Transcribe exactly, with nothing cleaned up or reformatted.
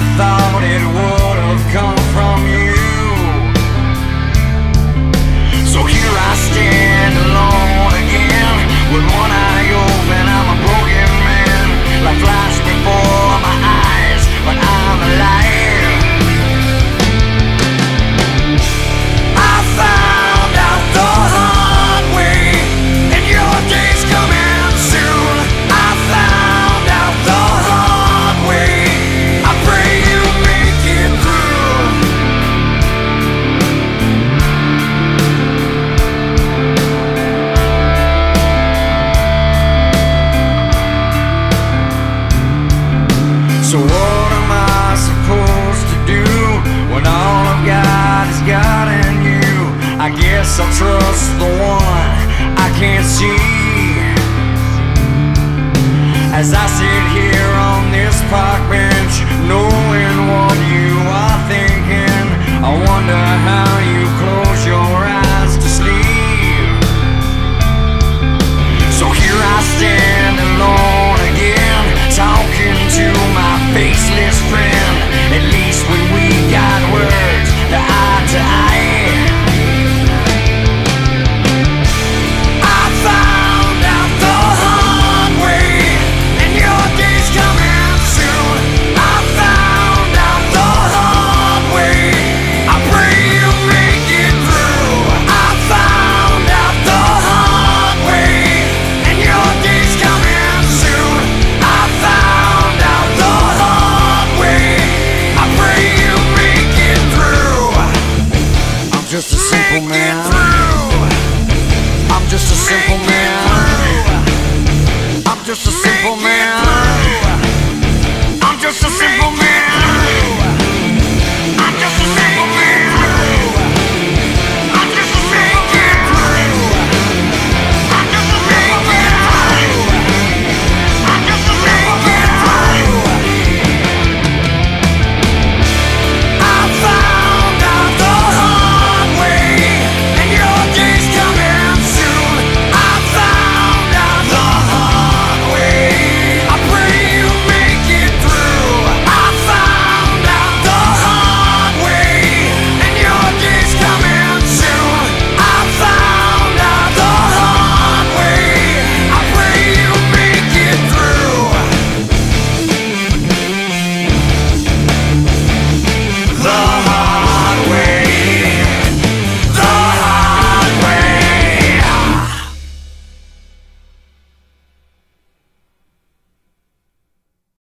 thought it would have come from you. So here I stand alone again, with one eye open. I'm a broken man, like flash before my eyes, but I'm alive. I found out the hard way, and your day's coming soon. I found out the hard way. I pray you make it through. So what am I supposed to do when all I've got is God and you? I guess I'll trust the one I can't see. As I sit here on this park bench,